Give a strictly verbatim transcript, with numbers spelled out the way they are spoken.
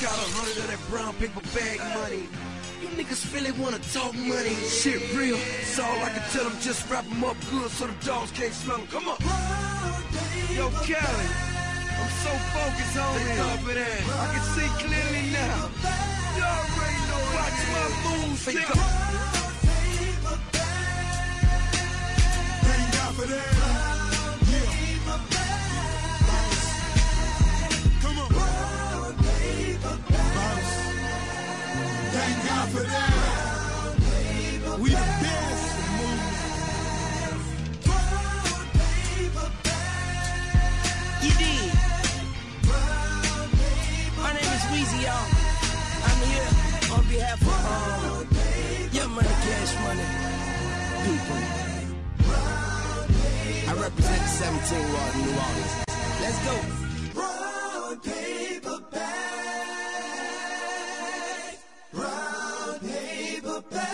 got a hundred of that brown paper bag money. You niggas really wanna talk money. Shit real, it's all I can tell them. Just wrap them up good so the dogs can't smell them. Come on. Yo, Cali, I'm so focused on it. I can see clearly now. You already know. Watch my moves, nigga. Thank God for that. Thank God for that. We the best. You did. My name is Weezy, y'all. I'm here on behalf of um, Your Money, Cash Money people. I represent the seventeen Ward in New Orleans. Let's go. Brown paper bag. Brown paper bag.